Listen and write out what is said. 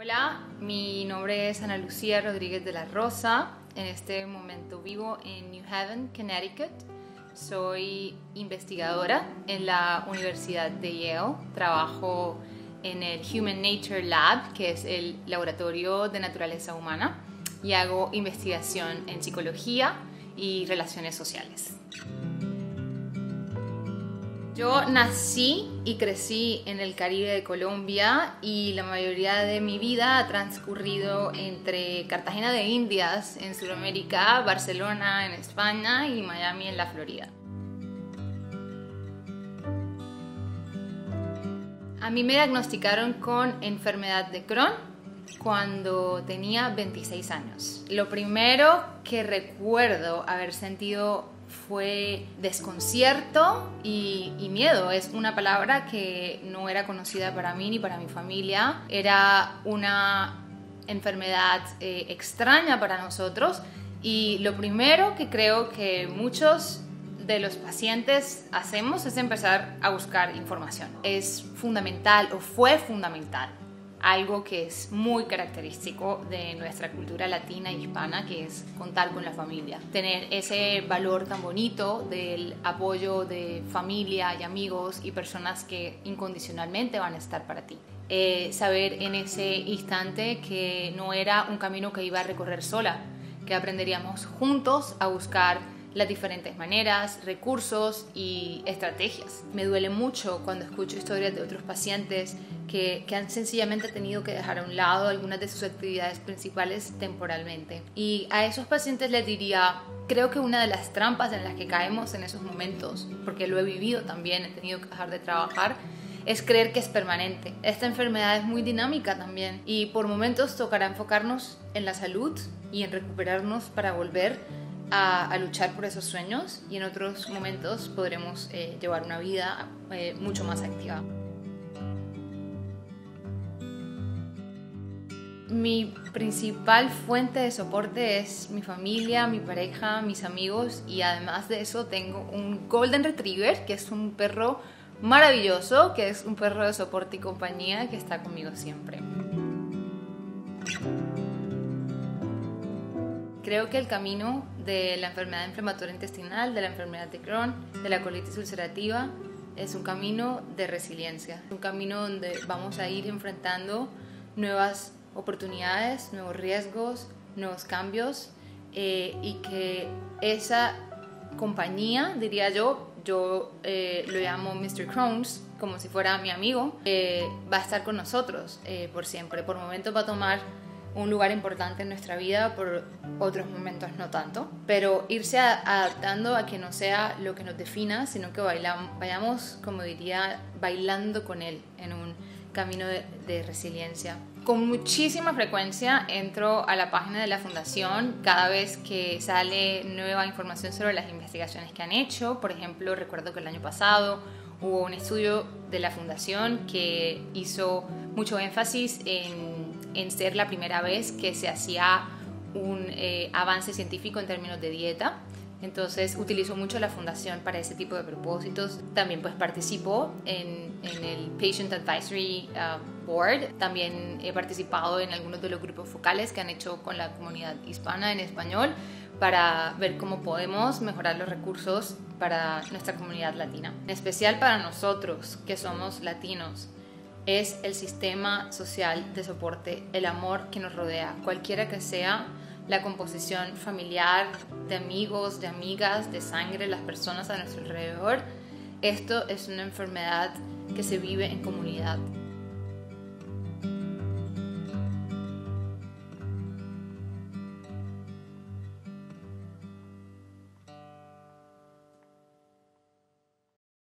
Hola, mi nombre es Ana Lucía Rodríguez de la Rosa. En este momento vivo en New Haven, Connecticut. Soy investigadora en la Universidad de Yale. Trabajo en el Human Nature Lab, que es el laboratorio de naturaleza humana, y hago investigación en psicología y relaciones sociales. Yo nací y crecí en el Caribe de Colombia y la mayoría de mi vida ha transcurrido entre Cartagena de Indias en Sudamérica, Barcelona en España y Miami en la Florida. A mí me diagnosticaron con enfermedad de Crohn cuando tenía 26 años. Lo primero que recuerdo haber sentido fue desconcierto y miedo. Es una palabra que no era conocida para mí ni para mi familia. Era una enfermedad extraña para nosotros y lo primero que creo que muchos de los pacientes hacemos es empezar a buscar información. Es fundamental o fue fundamental. Algo que es muy característico de nuestra cultura latina e hispana, que es contar con la familia. Tener ese valor tan bonito del apoyo de familia y amigos y personas que incondicionalmente van a estar para ti. Saber en ese instante que no era un camino que iba a recorrer sola, que aprenderíamos juntos a buscar las diferentes maneras, recursos y estrategias. Me duele mucho cuando escucho historias de otros pacientes que han sencillamente tenido que dejar a un lado algunas de sus actividades principales temporalmente. Y a esos pacientes les diría, creo que una de las trampas en las que caemos en esos momentos, porque lo he vivido también, he tenido que dejar de trabajar, es creer que es permanente. Esta enfermedad es muy dinámica también y por momentos tocará enfocarnos en la salud y en recuperarnos para volver a luchar por esos sueños, y en otros momentos podremos llevar una vida mucho más activa. Mi principal fuente de soporte es mi familia, mi pareja, mis amigos, y además de eso tengo un Golden Retriever, que es un perro maravilloso, que es un perro de soporte y compañía que está conmigo siempre. Creo que el camino de la enfermedad inflamatoria intestinal, de la enfermedad de Crohn, de la colitis ulcerativa, es un camino de resiliencia, un camino donde vamos a ir enfrentando nuevas oportunidades, nuevos riesgos, nuevos cambios, y que esa compañía, diría yo lo llamo Mr. Crohn's, como si fuera mi amigo, va a estar con nosotros por siempre. Por momentos va a tomar un lugar importante en nuestra vida, por otros momentos no tanto, pero irse adaptando a que no sea lo que nos defina, sino que vayamos, como diría, bailando con él en un camino de resiliencia. Con muchísima frecuencia entro a la página de la fundación cada vez que sale nueva información sobre las investigaciones que han hecho. Por ejemplo, recuerdo que el año pasado hubo un estudio de la fundación que hizo mucho énfasis en ser la primera vez que se hacía un avance científico en términos de dieta. Entonces utilizo mucho la fundación para ese tipo de propósitos. También pues participo en el Patient Advisory Board. También he participado en algunos de los grupos focales que han hecho con la comunidad hispana en español para ver cómo podemos mejorar los recursos para nuestra comunidad latina. En especial para nosotros que somos latinos, es el sistema social de soporte, el amor que nos rodea, cualquiera que sea la composición familiar, de amigos, de amigas, de sangre, las personas a nuestro alrededor. Esto es una enfermedad que se vive en comunidad.